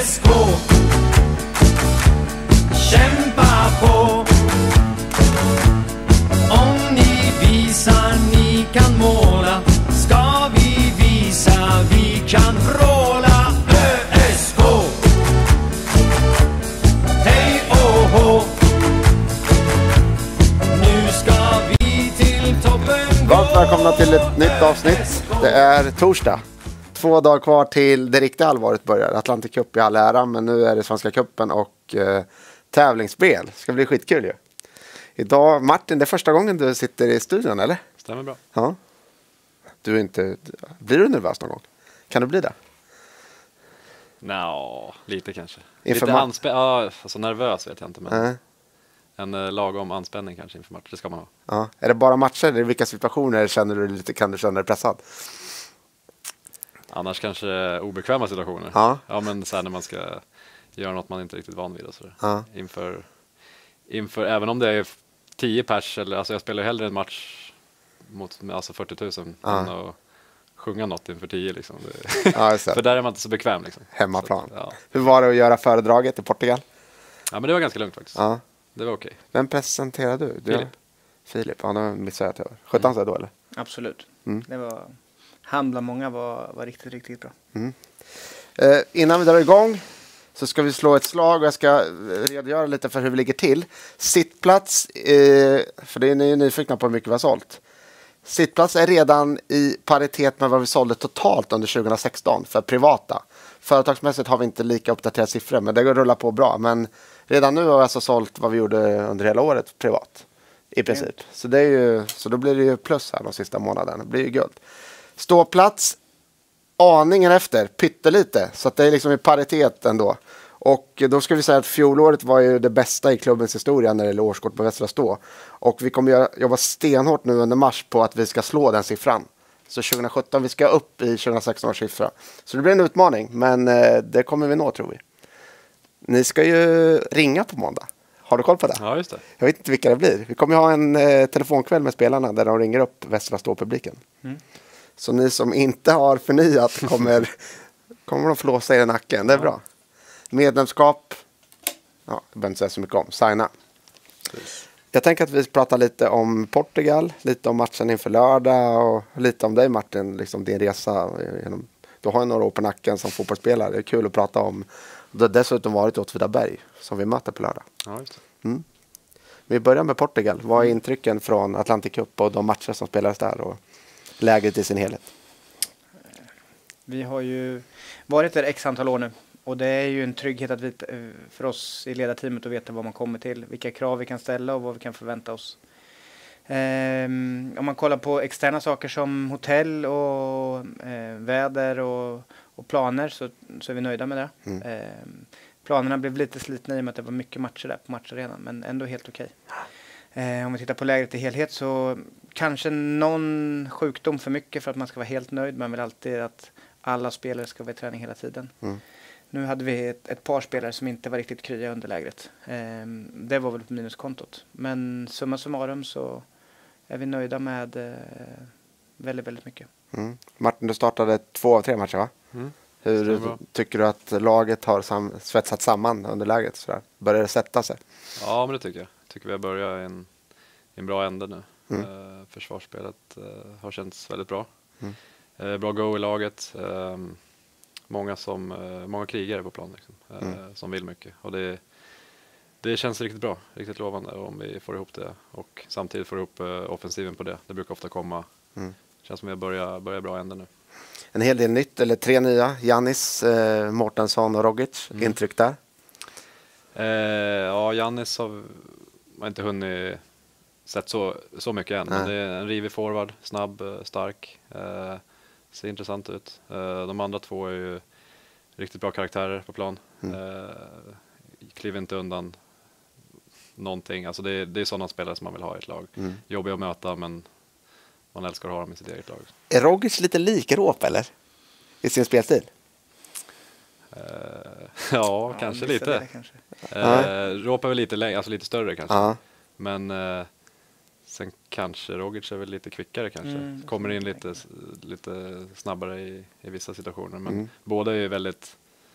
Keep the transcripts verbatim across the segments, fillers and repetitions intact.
S K. Kämpa på. Om ni visar ni kan måla, ska vi visa vi kan vråla. Ö S K. Hej och hå. Nu ska vi till toppen gå. Varmt välkomna till ett nytt avsnitt. Det är torsdag. Två dagar kvar till det riktiga allvaret börjar. Atlantic Cup i all ära, men nu är det Svenska cupen och eh, tävlingsspel. Det ska bli skitkul ju. Idag, Martin, det är första gången du sitter i studion, eller? Stämmer bra. Ja. Du är inte... Blir du nervös någon gång? Kan du bli det? Nå, lite kanske. Inför lite ma- anspä- ja, alltså nervös vet jag inte, men Nej. en eh, lagom anspänning kanske inför match, det ska man ha. Ja. Är det bara matcher eller i vilka situationer känner du lite, kan du känna dig pressad? Annars kanske obekväma situationer. Ja. Ja, men så här när man ska göra något man inte är riktigt van vid och så där. Ja. Inför, inför, även om det är tio pers, eller alltså jag spelar hellre en match mot alltså fyrtio tusen Ja. än att sjunga något inför tio liksom. Det, Ja, just det. för där är man inte så bekväm liksom. Hemmaplan. Så, ja. Hur var det att göra föredraget i Portugal? ja, men det var ganska lugnt faktiskt. Ja. Det var okej. Vem presenterade du? du Filip. Filip, ja, då missade jag att jag var. Skötte han sig då eller? Absolut. Mm. Det var, han bland många var, var riktigt, riktigt bra. Eh, innan vi drar igång så ska vi slå ett slag och jag ska redogöra lite för hur vi ligger till. Sittplats, eh, för det är ni nyfikna på hur mycket vi har sålt. Sittplats är redan i paritet med vad vi sålde totalt under tjugohundrasexton för privata. Företagsmässigt har vi inte lika uppdaterade siffror, men det går att rulla på bra. Men redan nu har vi alltså sålt vad vi gjorde under hela året privat. I princip. Så, det är ju, så då blir det ju plus här de sista månaderna. Det blir ju guld. Ståplats aningen efter, pyttelite. Så att det är liksom i paritet ändå. Och då ska vi säga att fjolåret var ju det bästa i klubbens historia när det gäller årskort på Västra Stå. Och vi kommer göra, jobba stenhårt nu under mars på att vi ska slå den siffran. Så tjugosjutton, vi ska upp i tjugohundrasexton års siffra. Så det blir en utmaning, men eh, det kommer vi nå tror vi. Ni ska ju ringa på måndag. Har du koll på det? Ja, just det. Jag vet inte vilka det blir. Vi kommer ju ha en eh, telefonkväll med spelarna där de ringer upp Västra Stå-publiken. Mm. Så ni som inte har förnyat kommer, kommer de flåsa er i nacken. Det är bra. Medlemskap, ja, det behöver inte säga så mycket om. Signa. Jag tänker att vi pratar lite om Portugal, lite om matchen inför lördag och lite om dig Martin, liksom din resa. Genom, du har ju några år på nacken som fotbollsspelare. Det är kul att prata om. Du har dessutom varit i Åtvidaberg som vi möter på lördag. Ja, just det. Mm. Vi börjar med Portugal. Vad är intrycken från Atlantic Cup och de matcher som spelades där och läget i sin helhet? Vi har ju varit där x antal år nu. Och det är ju en trygghet att vi, för oss i ledarteamet att veta vad man kommer till. Vilka krav vi kan ställa och vad vi kan förvänta oss. Um, om man kollar på externa saker som hotell och eh, väder och, och planer så, så är vi nöjda med det. Mm. Um, planerna blev lite slitna i och med att det var mycket matcher där på matcharenan, men ändå helt okej. Eh, om vi tittar på lägret i helhet så kanske någon sjukdom för mycket för att man ska vara helt nöjd. Man vill alltid att alla spelare ska vara i träning hela tiden. Mm. Nu hade vi ett, ett par spelare som inte var riktigt krya under lägret. Eh, det var väl på minuskontot. Men summa summarum så är vi nöjda med eh, väldigt, väldigt mycket. Mm. Martin, du startade två av tre matcher va? Mm. Hur Stämmer bra. tycker du att laget har sam- svetsat samman under läget? Sådär? Börjar det sätta sig? Ja, men det tycker jag. Jag tycker vi har börjat i en, i en bra ände nu. Mm. Uh, försvarsspelet uh, har känts väldigt bra. Mm. Uh, bra go i laget. Um, många, som, uh, många krigare på plan liksom, uh, Mm. som vill mycket. Och det, det känns riktigt bra, riktigt lovande om vi får ihop det. Och samtidigt får ihop uh, offensiven på det. Det brukar ofta komma. Mm. Känns som att vi börjar, börjar bra ände nu. En hel del nytt, eller tre nya. Jannis, eh, Mårtensson och Rogic. Mm. Intryck där? Uh, ja, Jannis har, har inte hunnit sett så, så mycket än. Men Nej. det är en rivig forward, snabb, eh, stark. Eh, ser intressant ut. Eh, de andra två är ju riktigt bra karaktärer på plan. Mm. Eh, kliver inte undan någonting. Alltså det, är- det är sådana spelare som man vill ha i ett lag. Mm. Jobbiga att möta, men man älskar att ha dem i sitt eget lag. Är Rogic lite lik Råp eller? I sin spelstil? Eh, ja, kanske vissa lite. delar kanske. Eh, Råp är väl lite, läng- alltså lite större kanske. Ja. Men eh, sen kanske Rogic är väl lite kvickare kanske. Mm, det Kommer kan in jag lite, lite snabbare i, i vissa situationer. Men Mm. båda är ju väldigt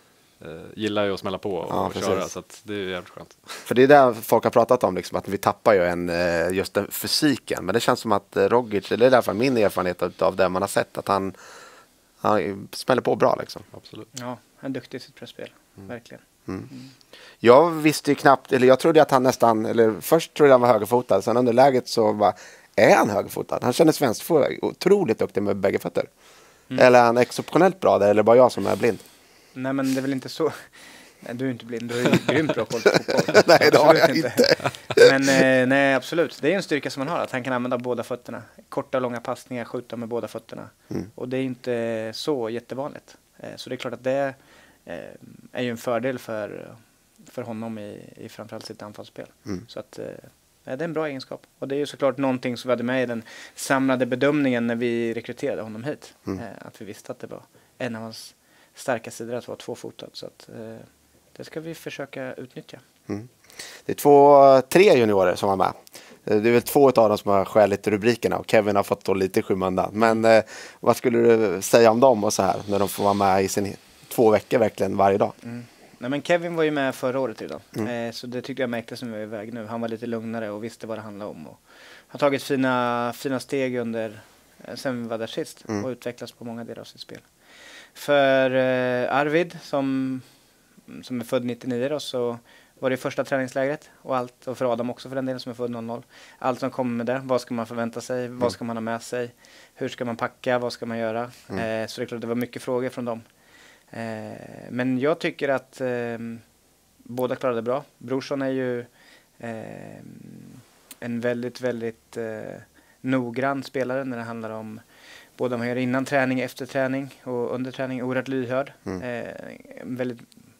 eh, gillar ju att smälla på och, Ja, och köra, så att det är jävligt skönt. För det är där folk har pratat om, liksom, att vi tappar ju en, eh, just den fysiken. Men det känns som att eh, Rogic, det är i alla fall min erfarenhet av det man har sett, att han, han smäller på bra liksom. Absolut. Ja, han är duktig i sitt pressspel. Mm. Verkligen. Mm. Jag visste ju knappt, eller jag trodde att han nästan, eller först trodde jag han var högerfotad, sen under läget så var, är han högerfotad? Han kändes vänsterfotad, otroligt duktig med bägge fötter. Mm. Eller är han exceptionellt bra där, eller bara jag som är blind? Nej, men det är väl inte så. Nej, du är inte blind, du är ju grymt bra koll på fotboll. Nej, det har jag inte. inte. Men eh, nej, absolut. Det är en styrka som man har, att han kan använda båda fötterna. Korta och långa passningar, skjuta med båda fötterna. Mm. Och det är inte så jättevanligt. Eh, så det är klart att det eh, är ju en fördel för, för honom i, i framförallt sitt anfallsspel. Mm. Så att eh, det är en bra egenskap. Och det är ju såklart någonting som vi hade med i den samlade bedömningen när vi rekryterade honom hit. Mm. Eh, att vi visste att det var en av hans starka sidor att vara tvåfotad. Så att eh, det ska vi försöka utnyttja. Mm. Det är två, tre juniorer som var med. Det är väl två av dem som har skäligt rubrikerna och Kevin har fått lite i skymundan. Men eh, vad skulle du säga om dem och så här när de får vara med i sin två veckor verkligen varje dag? Mm. Nej, men Kevin var ju med förra året redan. Mm. Eh, så det tyckte jag märktes som vi var iväg nu. Han var lite lugnare och visste vad det handlade om. Och har tagit fina, fina steg under eh, sen vi var där sist mm. och utvecklats på många delar av sitt spel. För eh, Arvid som, som är född nittionio då, så var det första träningslägret och allt, och för Adam också för den delen som är född noll noll. Allt som kommer med det, vad ska man förvänta sig, mm. vad ska man ha med sig, hur ska man packa, vad ska man göra. Mm. Eh, så det är klart det var mycket frågor från dem. Eh, men jag tycker att eh, båda klarade bra. Brorsson är ju eh, en väldigt, väldigt eh, noggrann spelare när det handlar om både vad man gör innan träning, efter träning och under träning. Oerhört lyhörd. Mm. Eh, väldigt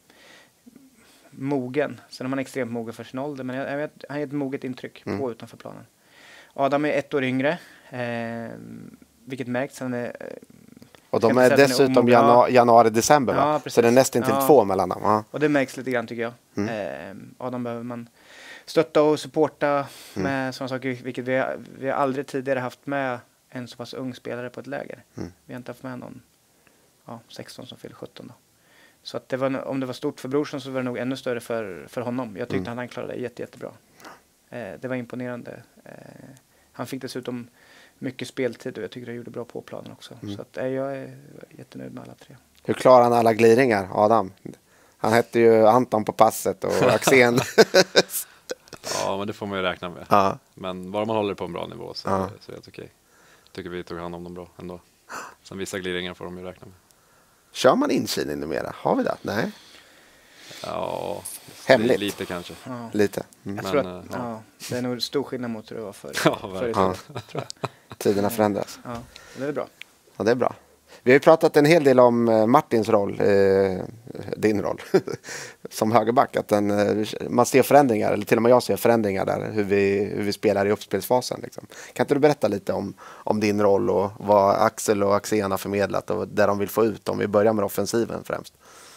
mogen. Sen är man extremt mogen för sin ålder, men jag, jag vet, han ger ett moget intryck mm. på utanför planen. Adam är ett år yngre, eh, vilket märks. Han är, och de är dessutom är januari, januari, december, va? Ja, så det är nästan till ja. två mellan dem. Ja. Och det märks lite grann tycker jag. Mm. Eh, Adam behöver man stötta och supporta mm. med sådana saker, vilket vi, vi har aldrig tidigare haft med en så pass ung spelare på ett läger. Mm. Vi har inte haft med någon ja, sexton som fyller sjutton då. Så att det var, om det var stort för Brorsson så var det nog ännu större för, för honom. Jag tyckte mm. han klarade det jätte, jättebra. Eh, det var imponerande. Eh, han fick dessutom mycket speltid och jag tycker han gjorde bra på planen också. Mm. Så att, eh, jag är jättenöjd med alla tre. Hur klarar han alla glidningar, Adam? Han hette ju Anton på passet och Axén. Ja, men det får man ju räkna med. Ja. Men bara man håller på en bra nivå så, ja. så är det okej. Jag tycker vi tog hand om dem bra ändå. Sen vissa glidningar får de ju räkna med. Kör man inkilning numera? Har vi det? Nej. Ja, hemligt. Lite kanske. Ja. Lite. Mm. Jag tror att, ja. Ja, det är nog stor skillnad mot hur det var förr. Ja, verkligen. Förr, ja. Tror jag. Tiderna förändras. Ja, det är bra. Ja, det är bra. Vi har ju pratat en hel del om Martins roll, eh, din roll, som högerback. Att den, man ser förändringar, eller till och med jag ser förändringar där, hur vi, hur vi spelar i uppspelsfasen. Liksom. Kan inte du berätta lite om, om din roll och vad Axel och Axén har förmedlat och där de vill få ut, om vi börjar med offensiven främst?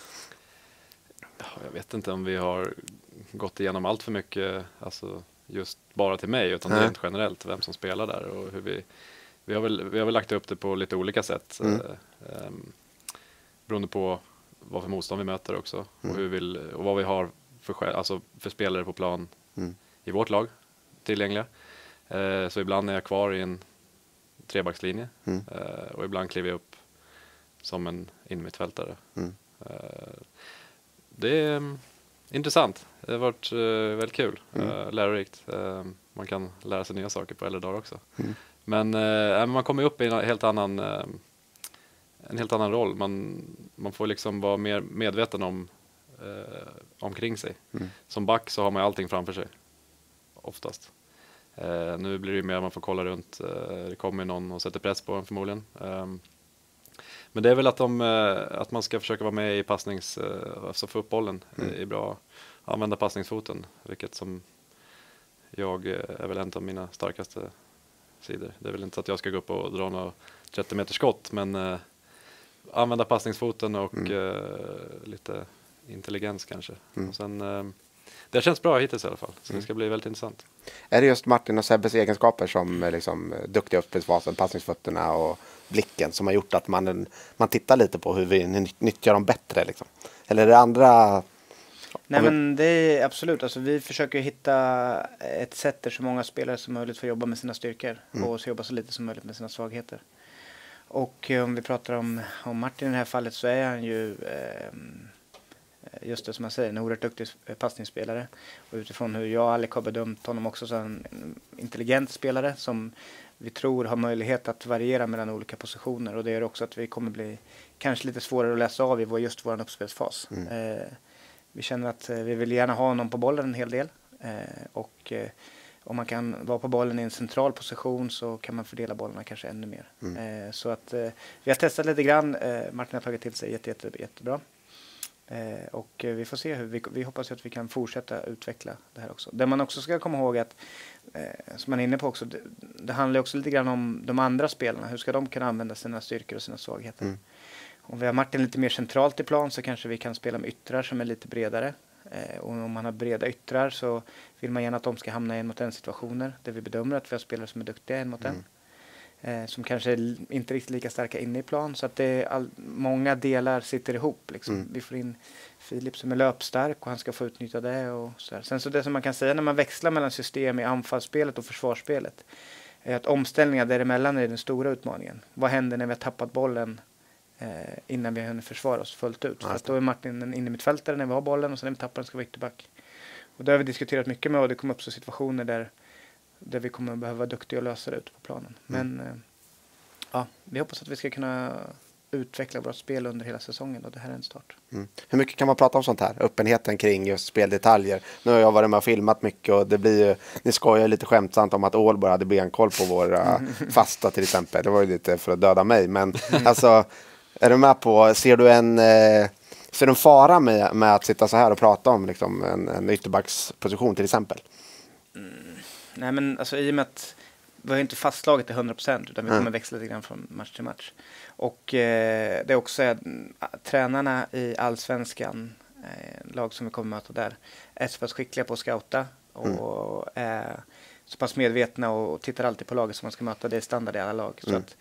Jag vet inte om vi har gått igenom allt för mycket, alltså just bara till mig, utan mm. rent generellt, vem som spelar där och hur vi... Vi har, väl, vi har väl lagt upp det på lite olika sätt. Mm. Eh, um, beroende på vad för motstånd vi möter också. Mm. Och, hur vi vill, och vad vi har för, alltså för spelare på plan mm. i vårt lag tillgängliga. Eh, så ibland är jag kvar i en trebackslinje. Mm. Eh, och ibland kliver jag upp som en innermittfältare. Mm. Eh, det är um, intressant. Det har varit uh, väldigt kul. Mm. Uh, lärorikt. Uh, man kan lära sig nya saker på äldre dagar också. Mm. Men eh, man kommer upp i en helt annan eh, en helt annan roll. Man, man får liksom vara mer medveten om eh, omkring sig. Mm. Som back så har man allting framför sig. Oftast. Eh, nu blir det ju mer att man får kolla runt. Eh, det kommer någon och sätter press på en förmodligen. Eh, men det är väl att, de, eh, att man ska försöka vara med i passnings... Eh, alltså få upp bollen mm. eh, i bra... Använda passningsfoten. Vilket som jag eh, är väl en av mina starkaste sidor. Det är väl inte så att jag ska gå upp och dra några trettio meters skott, men eh, använda passningsfoten och mm. eh, lite intelligens kanske. Mm. Och sen, eh, det känns bra hittills i alla fall, så mm. det ska bli väldigt intressant. Är det just Martin och Sebbes egenskaper som liksom duktiga uppspelsfasen, passningsfötterna och blicken som har gjort att man, man tittar lite på hur vi nyttjar dem bättre liksom? Eller är det andra? Nej men det är absolut, alltså vi försöker hitta ett sätt där så många spelare som möjligt får jobba med sina styrkor mm. och så jobba så lite som möjligt med sina svagheter. Och eh, om vi pratar om, om Martin i det här fallet så är han ju eh, just det som man säger, en oerhört duktig passningsspelare. Och utifrån hur jag och Alec har bedömt honom också så är han en intelligent spelare som vi tror har möjlighet att variera mellan olika positioner. Och det gör också att vi kommer bli kanske lite svårare att läsa av i vår, just vår uppspelsfas. Mm. Eh, vi känner att eh, vi vill gärna ha honom på bollen en hel del. Eh, och eh, om man kan vara på bollen i en central position så kan man fördela bollarna kanske ännu mer. Mm. Eh, så att eh, vi har testat lite grann. Eh, Martin har tagit till sig jätte, jätte, jättebra. Eh, och eh, vi får se hur vi, vi hoppas att vi kan fortsätta utveckla det här också. Det man också ska komma ihåg att, eh, som man är inne på också, det, det handlar också lite grann om de andra spelarna. Hur ska de kunna använda sina styrkor och sina svagheter? Mm. Om vi har Martin lite mer centralt i plan så kanske vi kan spela med yttrar som är lite bredare. Eh, och om man har breda yttrar så vill man gärna att de ska hamna i en mot en situationer där vi bedömer att vi har spelare som är duktiga en mot en. Mm. Eh, som kanske är inte riktigt lika starka inne i plan. Så att det är all, många delar sitter ihop. Liksom. Mm. Vi får in Filip som är löpstark och han ska få utnyttja det. Och så här. Sen så det som man kan säga när man växlar mellan system i anfallsspelet och försvarsspelet är att omställningar däremellan är den stora utmaningen. Vad händer när vi har tappat bollen eh, innan vi har försvara oss fullt ut? För att då är Martin en innermittfältare när vi har bollen och sen när vi tappar den ska vi ytterback. Och det har vi diskuterat mycket med och det kommer upp så situationer där där vi kommer att behöva vara duktiga och lösa det ute på planen. Men mm. eh, ja, vi hoppas att vi ska kunna utveckla vårt spel under hela säsongen och det här är en start. Mm. Hur mycket kan man prata om sånt här? Öppenheten kring just speldetaljer. Nu har jag varit med och filmat mycket och det blir ju, ni skojar lite skämtsamt om att Ålborg hade benkoll på våra fasta till exempel. Det var ju lite för att döda mig. Men alltså, är du med på, ser du en... Eh, ser du en fara med, med att sitta så här och prata om liksom, en, en ytterbacksposition till exempel? Mm. Nej men alltså i och med att vi har inte fastslaget till hundra procent utan vi kommer mm. växla lite grann från match till match. Och eh, det är också att tränarna i Allsvenskan, eh, lag som vi kommer möta där, är så pass skickliga på att scouta och mm. är så pass medvetna och tittar alltid på laget som man ska möta. Det är standard i alla lag. Mm. Så att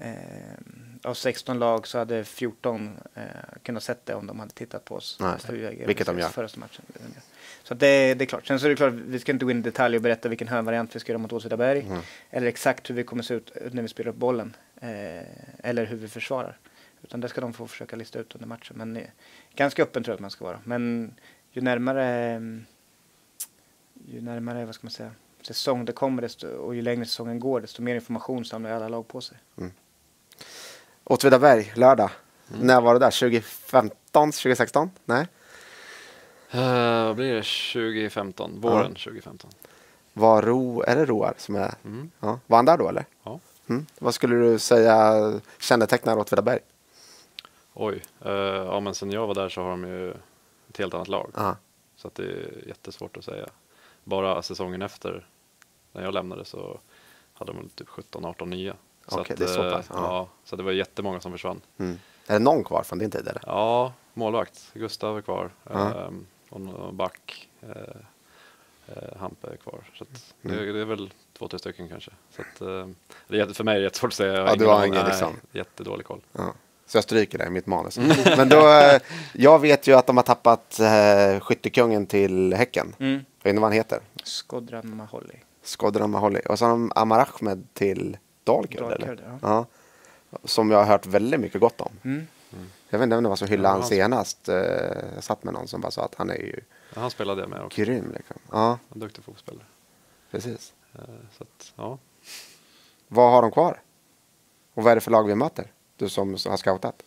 eh, av sexton lag så hade fjorton eh, kunnat sett det om de hade tittat på oss. Nej, vilket de gör. Förra matchen. Så det, det är klart. Sen så är det klart, vi ska inte gå in i detalj och berätta vilken hörnvariant vi ska göra mot Åtvidaberg. Mm. Eller exakt hur vi kommer se ut när vi spelar upp bollen. Eh, eller hur vi försvarar. Utan det ska de få försöka lista ut under matchen. Men eh, ganska öppen tror jag att man ska vara. Men ju närmare, eh, ju närmare, vad ska man säga, säsong det kommer desto, och ju längre säsongen går desto mer information samlar alla lag på sig. Mm. Åtvidaberg, lördag. Mm. När var det där? tjugo femton, tjugo sexton? Nej? Uh, vad blir det? tjugo femton, våren ja. tjugo femton. Var Ro, är det Roar som är? Mm. Ja. Var han där då eller? Ja. Mm. Vad skulle du säga kännetecknar Åtvidaberg? Oj, uh, ja men sen jag var där så har de ju ett helt annat lag. Uh. Så att det är jättesvårt att säga. Bara säsongen efter när jag lämnade så hade de typ sjutton arton nya. Okej, okay, att, det är så pass. Ja. ja, så det var jättemånga som försvann. Mm. Är det någon kvar från din tid eller? Ja, målvakt. Gustav är kvar. Uh-huh. Um, och back. Uh, uh, Hampe är kvar. Så att mm. det, det är väl två, tre stycken kanske. Så att, uh, det är, för mig är det jättesvårt att säga. Ja, du har ingen liksom. Jättedålig koll. Ja. Så jag stryker det i mitt manus. Mm. Men då, uh, jag vet ju att de har tappat uh, skyttekungen till Häcken. Mm. Vet ni vad han heter? Skodran Maholi. Skodran Maholi. Och så har de Amar Ahmed till Dalkurd, eller? Ja. Ja. Som jag har hört väldigt mycket gott om. Mm. Mm. Jag vet inte om det var så hylla han senast. Jag satt med någon som bara sa att han är ju ja, han spelade det med också. Grym liksom. Ja. En duktig fotbollsspelare. Precis. Så att, ja. Vad har de kvar? Och vad är det för lag vi möter? Du som har scoutat.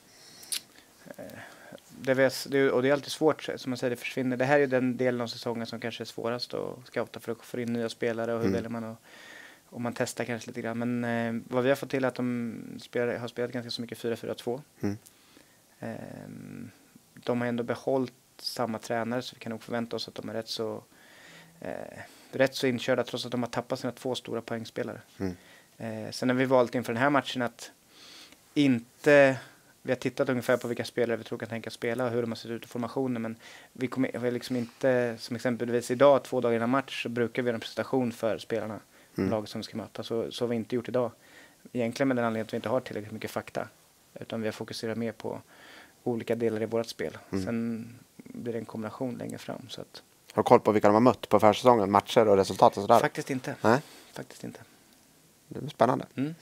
Det är, och det är alltid svårt, som man säger, det försvinner. Det här är den delen av säsongen som kanske är svårast att scouta för att få in nya spelare och hur mm. väljer man att och man testar kanske lite grann. Men eh, vad vi har fått till är att de spelar, har spelat ganska så mycket fyra fyra två. Mm. Eh, de har ändå behållit samma tränare så vi kan nog förvänta oss att de är rätt så eh, rätt så inkörda trots att de har tappat sina två stora poängspelare. Mm. Eh, sen har vi valt inför den här matchen att inte, vi har tittat ungefär på vilka spelare vi tror kan tänka spela och hur de har sett ut i formationen, men vi kommer vi liksom inte, som exempelvis idag två dagar innan match så brukar vi göra en presentation för spelarna. Mm. Laget som ska möta. Så, så har vi inte gjort idag. egentligen med den anledningen att vi inte har tillräckligt mycket fakta. Utan vi har fokuserat mer på olika delar i vårt spel. Mm. Sen blir det en kombination längre fram. Så att, Har du koll på vilka de har mött på försäsongen? Matcher och resultat och sådär? faktiskt inte. Nej, Faktiskt inte. det är spännande. Mm.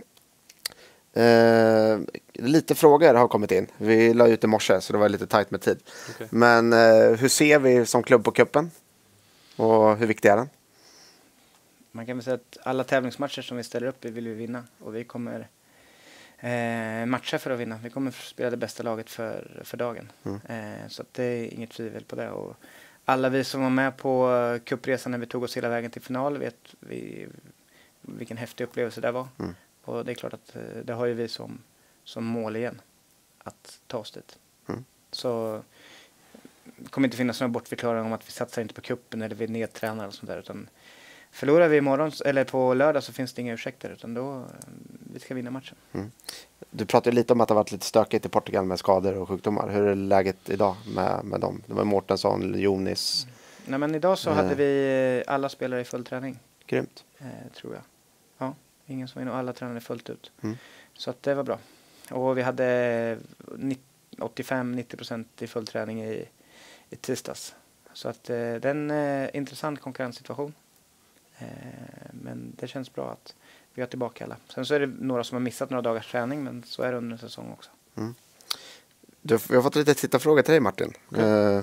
Eh, lite frågor har kommit in. Vi la ut i morse så det var lite tajt med tid. Okej. Men eh, hur ser vi som klubb på kuppen? Och hur viktig är den? Man kan väl säga att alla tävlingsmatcher som vi ställer upp i vill vi vinna. Och vi kommer eh, matcha för att vinna. Vi kommer spela det bästa laget för, för dagen. Mm. Eh, så att det är inget tvivel på det. Och alla vi som var med på uh, cupresan när vi tog oss hela vägen till final vet vi vilken häftig upplevelse det var. Mm. Och det är klart att uh, det har ju vi som, som mål igen. Att ta oss dit. Mm. Så det kommer inte finnas några bortförklaringar om att vi satsar inte på kuppen eller vi nedtränar och sånt där. Utan förlorar vi imorgon eller på lördag så finns det inga ursäkter. Utan då uh, vi ska vinna matchen. Mm. Du pratade lite om att det har varit lite stökigt i Portugal med skador och sjukdomar. Hur är läget idag med, med dem? Det var Mårtensson, Jonis. Mm. Nej, men idag så Eh. hade vi alla spelare i full träning. Grymt. Eh, tror jag. Ja, ingen som var inne och alla tränade fullt ut. Mm. Så att det var bra. Och vi hade åttiofem till nittio procent i full träning i, i tisdags. Så att eh, det är en eh, intressant konkurrenssituation. Eh, men det känns bra att vi har tillbaka alla. Sen så är det några som har missat några dagars träning, men så är det under en säsong också. Mm. Du, jag har fått lite tittarfrågor till dig, Martin. Mm. Uh,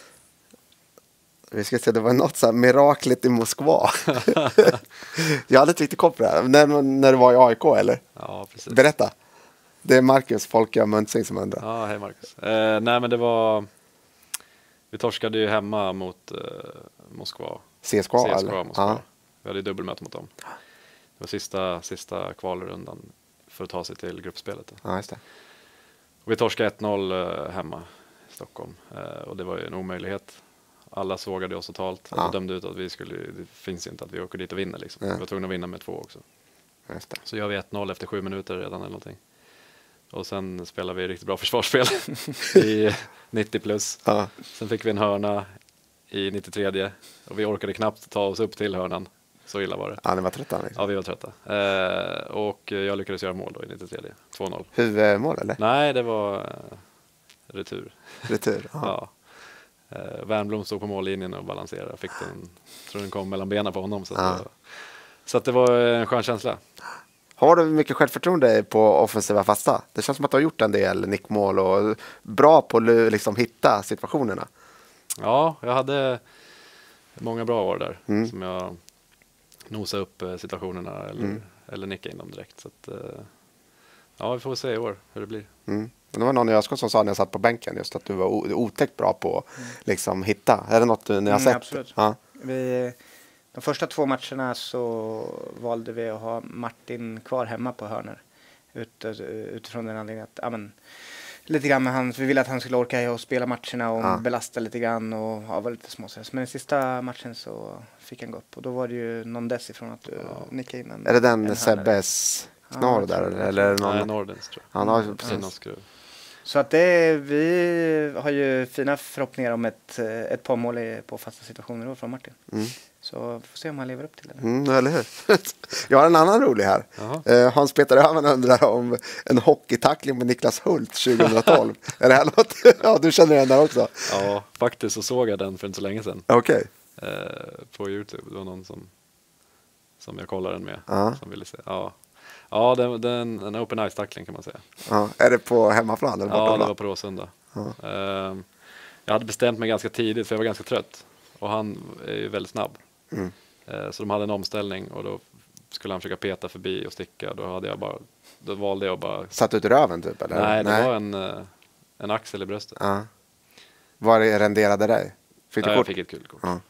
vi ska se, det var något så här miraklet i Moskva. Jag hade inte riktigt koll på det här. När, när du var i A I K, eller? Ja, precis. Berätta. Det är Marcus Folke och Muntsing som undrar. Ja, hej Marcus. Eh, nej, men det var... Vi torskade ju hemma mot eh, Moskva. C S K A, C S K A eller? Moskva. Ja. Vi hade ju dubbelmöte mot dem. Det var sista, sista kvalrundan för att ta sig till gruppspelet. Då. Ja, just det. Och vi torskade ett noll eh, hemma i Stockholm. Eh, och det var ju en omöjlighet. Alla sågade oss totalt. Ja. Och dömde ut att vi skulle... Det finns inte att vi åker dit och vinner liksom. Nej. Vi var tvungna att vinna med två också. Just det. Så gör vi ett noll efter sju minuter redan eller någonting. Och sen spelar vi riktigt bra försvarsspel i nittio plus. Ja. Sen fick vi en hörna i nittiotre och vi orkade knappt ta oss upp till hörnan. Så illa var det. Ja, ni var trötta liksom. Ja, vi var trötta. Eh, och jag lyckades göra mål då i nittiotre. två noll. Huvudmål, eller? Nej, det var eh, retur. Retur. Ja. Ja. Eh, Wernbloom stod på mållinjen och balanserade. Fick den, tror den kom mellan benen på honom. Så, att Ja. det, var, så att det var en skön känsla. Har du mycket självförtroende på offensiva fasta? Det känns som att du har gjort en del nickmål och bra på att liksom hitta situationerna. Ja, jag hade många bra år där Mm. som jag nosade upp eh, situationerna eller, Mm. eller nickade in dem direkt. Så att, eh, ja, vi får se i år hur det blir. Mm. Det var någon i Öskås som sa när jag satt på bänken just att du var o- otäckt bra på att liksom hitta. Är det något du, ni har Mm, sett? absolut. Ja. Vi, de första två matcherna så valde vi att ha Martin kvar hemma på hörnor. Ut, utifrån den anledningen att ja, men, lite grann med han, vi ville att han skulle orka och spela matcherna och Ja. belasta lite grann och ja, vara lite småsens. Men i sista matchen så fick han gå upp och då var det ju någon dess ifrån att du Ja. nickade in en Är det en den hörna. Sebbes Ja, knorr jag där? tror det. Eller är det Nej, någon? Nordens tror jag. Han har Mm, precis. Någon skruv. Så att det, vi har ju fina förhoppningar om ett, ett par mål i- på fasta situationer då från Martin. Mm. Så vi får se om han lever upp till det. Mm, eller hur? Jag har en annan rolig här. Jaha. Eh, Hans Peter Öhman undrar om en hockeytackling med Niklas Hult tjugohundratolv. Är det här något? Ja, du känner den där också. Ja, faktiskt så såg jag den för inte så länge sedan Okej. eh, på YouTube. Det var någon som, som jag kollade den med. Ja. Som ville se. Ja, ja den, den, en open ice-tackling kan man säga. Ja. Är det på hemmaplan eller Ja, det bortaplan? var på Råsunda. Ja. Ehm, jag hade bestämt mig ganska tidigt för jag var ganska trött. Och han är ju väldigt snabb. Mm. Ehm, så de hade en omställning och då skulle han försöka peta förbi och sticka. Då, hade jag bara, då valde jag bara... Satt ut i röven typ? Eller? Nej, det var en, eh, en axel i bröstet. Ja. Vad renderade dig? Fick du Ja, jag kort? fick ett kul kort. Ja.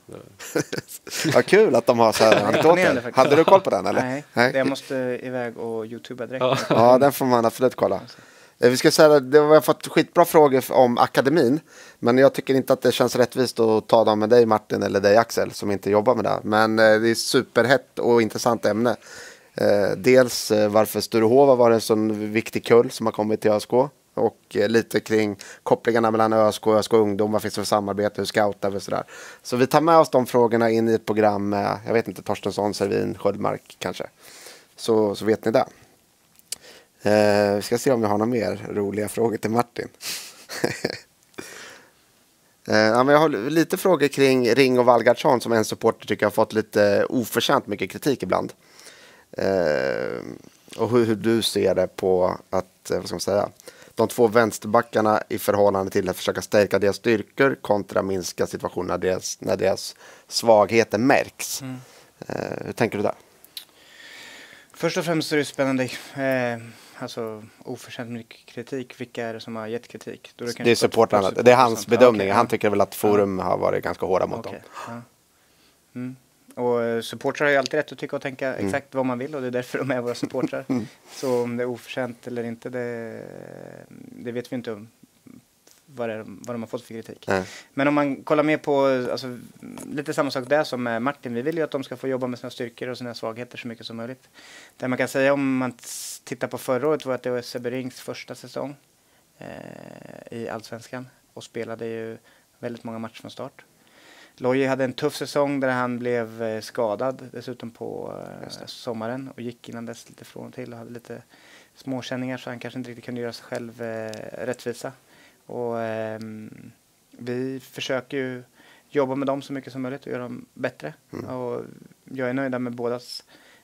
Det- Vad kul att de har så här Imponerande anekdoter. faktiskt. Hade du koll på den eller? Nej, Nej. det jag måste iväg och youtuba direkt. Ja. Ja, den får man absolut kolla. Eh, Vi ska säga att det- vi har fått skitbra frågor f- om akademin. Men jag tycker inte att det känns rättvist att ta dem med dig Martin eller dig Axel som inte jobbar med det. Men eh, det är superhett och intressant ämne. Eh, dels eh, varför Sturehova var en sån viktig kull som har kommit till ÖSK. Och eh, lite kring kopplingarna mellan ÖSK och ÖSK Ungdom. Vad finns det för samarbete? Hur scoutar vi och sådär. Så vi tar med oss de frågorna in i ett program med, jag vet inte, Torstensson, Servin, Sköldmark kanske. Så, så vet ni det. Eh, vi ska se om jag har några mer roliga frågor till Martin. eh, ja, men jag har lite frågor kring Ring och Valgardsson som en supporter tycker har fått lite oförtjänt mycket kritik ibland. Eh, och hur, hur du ser det på att, vad ska man säga, de två vänsterbackarna i förhållande till att försöka stärka deras styrkor kontra minska situationer när deras, när deras svagheter märks. Mm. Eh, hur tänker du där? Först och främst är det spännande. Eh, alltså oförtjänt mycket kritik. Vilka är det som har gett kritik? Då är det, det är supportrarna. Det är hans bedömning. Okay, Han ja. tycker väl att Forum ja. har varit ganska hårda mot okay, dem. Ja. Mm. Och supportrar har ju alltid rätt att tycka och tänka mm. exakt vad man vill. Och det är därför de är våra supportrar. Mm. Så om det är oförtjänt eller inte, det, det vet vi inte om. Vad, är, vad de har fått för kritik. Nej. Men om man kollar mer på alltså, lite samma sak där som med Martin. Vi vill ju att de ska få jobba med sina styrkor och sina svagheter så mycket som möjligt. Det man kan säga om man tittar på förra året var att det var Sebbe Rings första säsong eh, i Allsvenskan. Och spelade ju väldigt många matcher från start. Loje hade en tuff säsong där han blev eh, skadad dessutom på eh, sommaren. Och gick innan dess lite från och till och hade lite småkänningar så han kanske inte riktigt kunde göra sig själv eh, rättvisa. Och eh, vi försöker ju jobba med dem så mycket som möjligt och göra dem bättre. Mm. Och jag är nöjd med bådas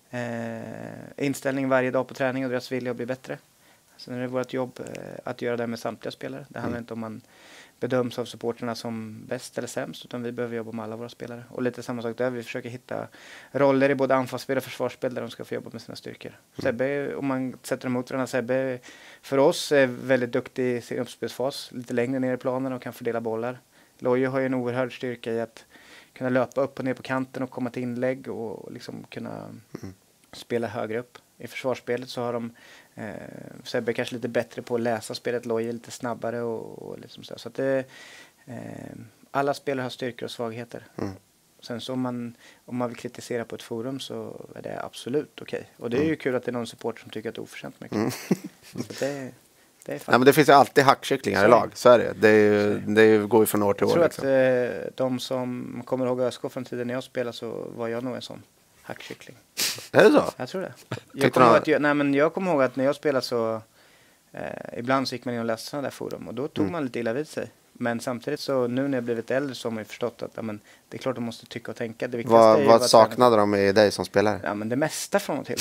eh, inställning varje dag på träning och deras vilja att bli bättre. Sen är det vårt jobb eh, att göra det med samtliga spelare. Det handlar mm. inte om man bedöms av supporterna som bäst eller sämst, utan vi behöver jobba med alla våra spelare. Och lite samma sak där, vi försöker hitta roller i både anfallsspel och försvarsspel där de ska få jobba med sina styrkor. Mm. Sebbe, om man sätter dem mot varandra, Sebbe för oss är väldigt duktig i sin uppspelsfas, lite längre ner i planen och kan fördela bollar. Loje har ju en oerhörd styrka i att kunna löpa upp och ner på kanten och komma till inlägg och liksom kunna mm. spela högre upp. I försvarsspelet så har de eh, Sebbe kanske lite bättre på att läsa spelet, Loje lite snabbare och, och liksom så. Så att det, eh, alla spelare har styrkor och svagheter. Mm. Sen så om man, om man vill kritisera på ett forum så är det absolut okej. Okay. Och det är mm. ju kul att det är någon supporter som tycker att det är oförtjänt mycket. Mm. Så det, det är fan. Nej, men det finns ju alltid hackkycklingar i lag, så är det. Det, är ju, det är ju, går ju från år till år. Jag tror liksom. att eh, de som kommer ihåg ÖSK från tiden när jag spelade så var jag nog en sån hackkyckling. Är det så? Jag tror det. Jag kommer, ihåg att jag, nej, men jag kommer ihåg att när jag spelade så eh, ibland så gick man in och läste sådana där forum och då tog mm. man lite illa vid sig. Men samtidigt så nu när jag blivit äldre så har man ju förstått att ja, men, det är klart de måste tycka och tänka. Det vad vad saknade de i dig som spelare? Ja, men det mesta från och till.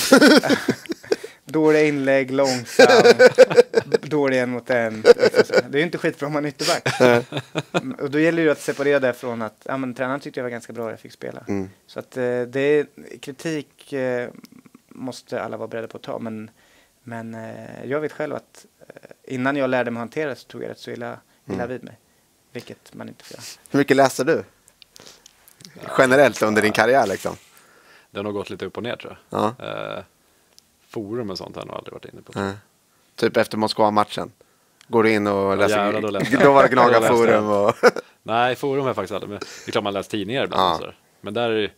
Dåliga inlägg, långsam, dålig en mot en. Det är ju inte skitbra om man är ytterback. Och då gäller det ju att separera det från att ja, men, tränaren tyckte jag var ganska bra att jag fick spela. Mm. Så att eh, det är, kritik eh, måste alla vara beredda på att ta. Men, men eh, jag vet själv att eh, innan jag lärde mig hantera det så tog jag rätt så illa, illa mm. vid mig. Vilket man inte får göra. Hur mycket läser du? Generellt under din karriär liksom? Det har nog gått lite upp och ner tror jag. Ja. Eh, forum och sånt har jag nog aldrig varit inne på. Mm. Typ efter Moskva-matchen. Går du in och läser? Ja, jävlar, då, läste då var det Gnaga forum. Och nej, forum har jag faktiskt aldrig. Men det är klart man läser tidningar ibland. Ja. Och så där. Men där är det,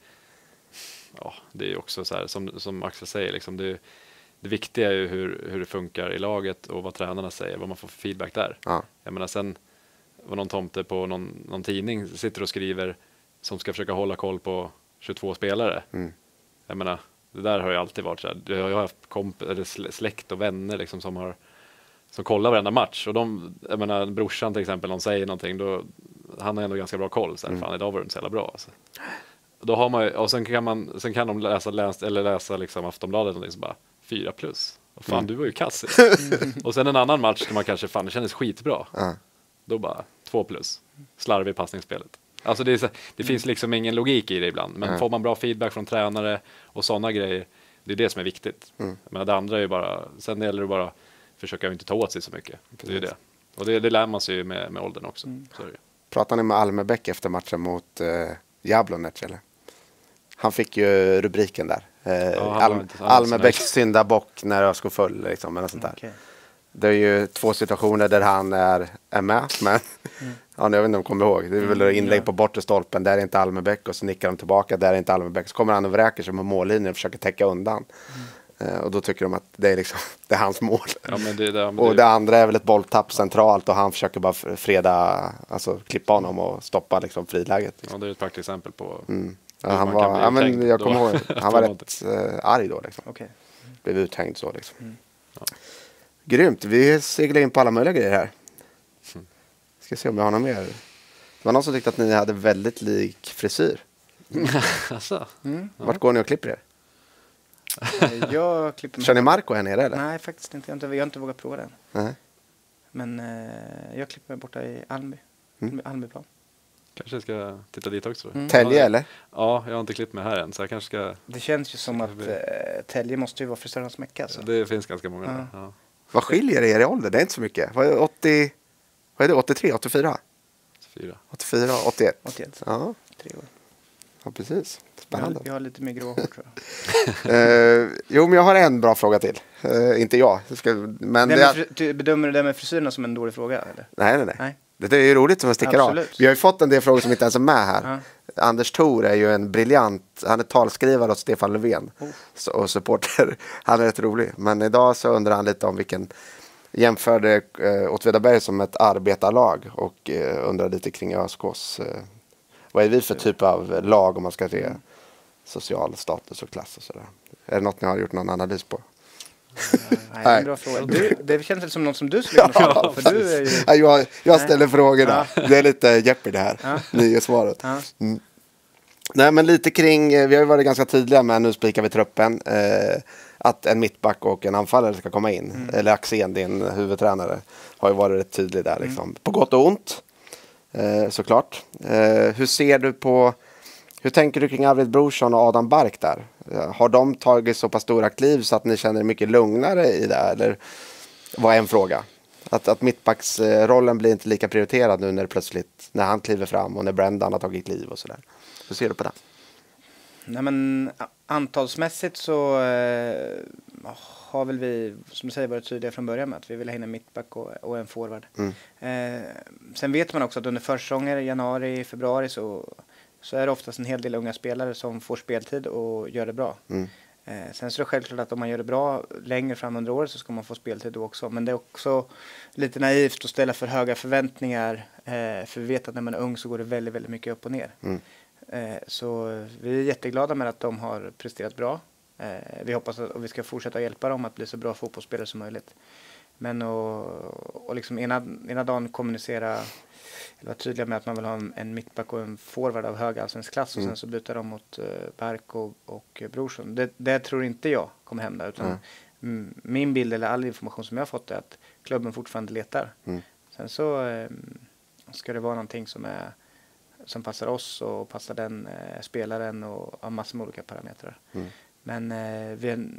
ja, det är ju också så här, som, som Axel säger, liksom, det, det viktiga är ju hur, hur det funkar i laget och vad tränarna säger, vad man får för feedback där. Ja. Jag menar, sen var någon tomte på någon, någon tidning sitter och skriver som ska försöka hålla koll på tjugotvå spelare. Mm. Jag menar, det där har ju alltid varit så här. Jag har haft komp- eller släkt och vänner liksom som har som kollar varenda match och de, jag menar brorsan till exempel, någon säger någonting då, han har ändå ganska bra koll så här, mm. fan idag var det inte så jävla bra alltså. Då har man ju, och sen kan man sen kan de läsa, läsa eller läsa liksom Aftonbladet och liksom bara fyra plus. Och fan mm. du var ju kass. Mm. Och sen en annan match där man kanske fan det kändes skitbra. Mm. Då bara två plus. Slarv i passningsspelet. Alltså det, är så, det mm. finns liksom ingen logik i det ibland. Men mm. får man bra feedback från tränare och sådana grejer, det är det som är viktigt. Mm. Men det andra är ju bara, sen gäller det bara försöka inte ta åt sig så mycket. Precis. Det är det. Och det, det lär man sig ju med, med åldern också. Mm. Så är det. Pratade ni med Almebäck efter matchen mot eh, Jablonec eller? Han fick ju rubriken där. Eh, ja, Al- Almebäcks syndabock när Ösko föll liksom, eller sånt där. Okay. Det är ju två situationer där han är, är med, men mm. ja, jag vet inte om de kommer ihåg. Det är väl inlägg på bortre stolpen, där är inte Almebäck och så nickar de tillbaka, där är inte Almebäck. Så kommer han och vräker sig med mållinjen och försöker täcka undan. Mm. Uh, och då tycker de att det är, liksom, det är hans mål. Ja, men det, det, men och det... det andra är väl ett bolltapp centralt och han försöker bara freda, alltså klippa honom och stoppa liksom friläget. Liksom. Ja, det är ett praktexempel på... Mm. Ja, han var, ja, men jag kommer ihåg, han var rätt uh, arg då liksom. Okay. Blev uthängd så liksom. Mm. Ja. Grymt. Vi seglar in på alla möjliga grejer här. Ska se om jag har något mer. Det var någon som tyckte att ni hade väldigt lik frisyr. Alltså. Mm. Vart går ni och klipper er? Jag klipper mig. Kör ni Marco här nere eller? Nej, faktiskt inte. Jag har inte, jag har inte vågat prova den. Nej. Men eh, jag klipper mig borta i Almby. Mm. Almbyplan. Kanske ska titta dit också. Mm. Tälje eller? Ja, jag har inte klippt mig här än så jag kanske ska... Det känns ju som Så att kanske eh, Tälje måste ju vara frisörernas mecka. Alltså. Det finns ganska många Ja. där. Ja. Vad skiljer er i ålder? Det är inte så mycket. Vad är åttio? Vad är det? åttiotre? åttiofyra? Fyra. åttiofyra? åttioett? åttioett. Ja, Tre år. ja precis. Jag har, Spännande. jag har lite mer grå hår tror jag. Eh, jo, men jag har en bra fråga till. Eh, inte jag. Jag Ska, men Det det med är, fri- du bedömer du det med frisyrerna som en dålig fråga? Eller? nej, nej, nej. Nej. Det är ju roligt som en stickar av. Absolut. Vi har ju fått en del frågor som inte ens är med här. Ja. Anders Thor är ju en briljant, han är talskrivare åt Stefan Löfven Oh. så, och supporter. Han är rätt rolig. Men idag så undrar han lite om vilken jämförde eh, Åtvidaberg som ett arbetarlag och eh, undrar lite kring ÖSKs. Eh, vad är vi för typ av lag om man ska se social status och klass och sådär. Är det något ni har gjort någon analys på? Nej, det är Nej. en bra fråga. Du, det känns väl som något som du skulle kunna svara på. För du är ju... Ja, jag, jag ställer frågorna. Ja. Det är lite Jeopardy här. Ja. Ni är svaret. Ja. Mm. Nej, men lite kring, eh, vi har ju varit ganska tydliga med, nu spikar vi truppen, eh, att en mittback och en anfallare ska komma in. Mm. Eller Axén, din huvudtränare, har ju varit rätt tydlig där. Liksom. Mm. På gott och ont, eh, såklart. Eh, hur ser du på, hur tänker du kring Arvid Brorsson och Adam Bark där? Eh, har de tagit så pass stora kliv så att ni känner er mycket lugnare i det? Eller var en fråga. Att, att mittbacksrollen blir inte lika prioriterad nu när det plötsligt, när han kliver fram och när Brendan har tagit kliv och sådär. Hur ser du på det? Nej, men a- antalsmässigt så eh, har väl vi, som du säger, varit tydliga från början med att vi vill ha in en mittback och, och en forward. Mm. Eh, sen vet man också att under försäsonger, januari, februari så, så är det oftast en hel del unga spelare som får speltid och gör det bra. Mm. Eh, sen så är det självklart att om man gör det bra längre fram under året så ska man få speltid då också. Men det är också lite naivt att ställa för höga förväntningar. Eh, för vi vet att när man är ung så går det väldigt, väldigt mycket upp och ner. Mm. Eh, så vi är jätteglada med att de har presterat bra. Eh, vi hoppas att och vi ska fortsätta hjälpa dem att bli så bra fotbollsspelare som möjligt. Men att och liksom ena, ena dagen kommunicera eller vara tydliga med att man vill ha en, en mittback och en forward av hög allsvensk klass och Mm. sen så byta dem mot uh, Bark och, och Brorsson. Det, det tror inte jag kommer hända. Utan Mm. mm, min bild eller all information som jag har fått är att klubben fortfarande letar. Mm. Sen så eh, ska det vara någonting som är som passar oss och passar den eh, spelaren och har massor med olika parametrar. Mm. Men eh, vi, är,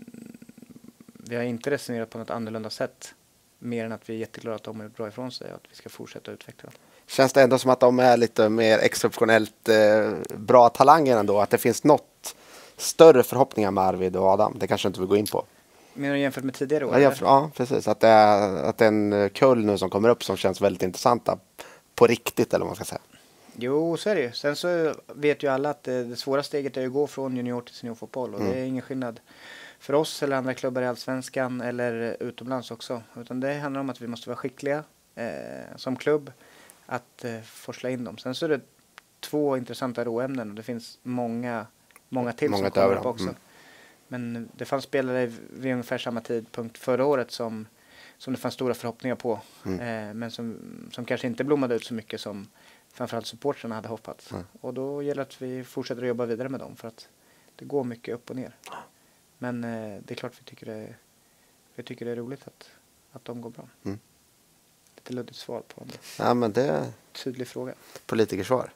vi har inte resonerat på något annorlunda sätt. Mer än att vi är jätteglada att de har gjort bra ifrån sig och att vi ska fortsätta utveckla dem. Känns det ändå som att de är lite mer exceptionellt eh, bra talanger ändå? Att det finns något större förhoppningar med Arvid och Adam? Det kanske inte vill gå in på. Menar du jämfört med tidigare år? Ja, jag, ja, precis. Att det, är, att det är en kull nu som kommer upp som känns väldigt intressanta på riktigt, eller vad man ska säga. Jo, så är det ju. Sen så vet ju alla att det, det svåra steget är att gå från junior till seniorfotboll. Och Mm. det är ingen skillnad för oss eller andra klubbar i Allsvenskan eller utomlands också. Utan det handlar om att vi måste vara skickliga eh, som klubb att eh, forsla in dem. Sen så är det två intressanta råämnen och det finns många, många till Många som kommer utöver upp dem. också. Mm. Men det fanns spelare vid ungefär samma tidpunkt förra året som, som det fanns stora förhoppningar på. Mm. Eh, men som, som kanske inte blommade ut så mycket som framförallt supportrarna hade hoppats. Mm. Och då gäller det att vi fortsätter att jobba vidare med dem för att det går mycket upp och ner. Men eh, det är klart vi tycker det, vi tycker det är roligt att, att de går bra. Mm. Lite luddigt svar på en Ja, men det är tydlig fråga. politikersvar.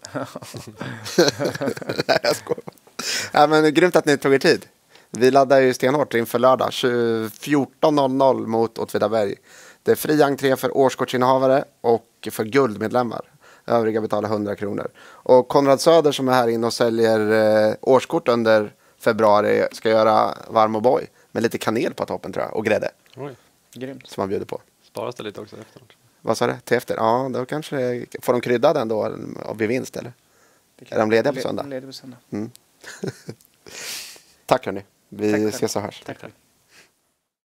Nej, jag skojar. Ja, men grymt att ni tog er tid. Vi laddar ju stenhårt inför lördag fjorton noll noll mot Åtvidaberg. Det är fri entré för årskortsinnehavare och för guldmedlemmar. Övriga betalar hundra kronor. Och Konrad Söder som är här inne och säljer eh, årskort under februari ska göra varm och boy med lite kanel på toppen tror jag och grädde Oj, Grymt. som man bjuder på. sparas det lite också efteråt. Vad sa du? Till efter? Ja, då kanske får de krydda den då vid vinst eller? Det kan- Är de lediga på Le- söndag? De lediga på söndag. Mm. Tack hörni. Vi Tack själv. ses och hörs. Tack. Tack.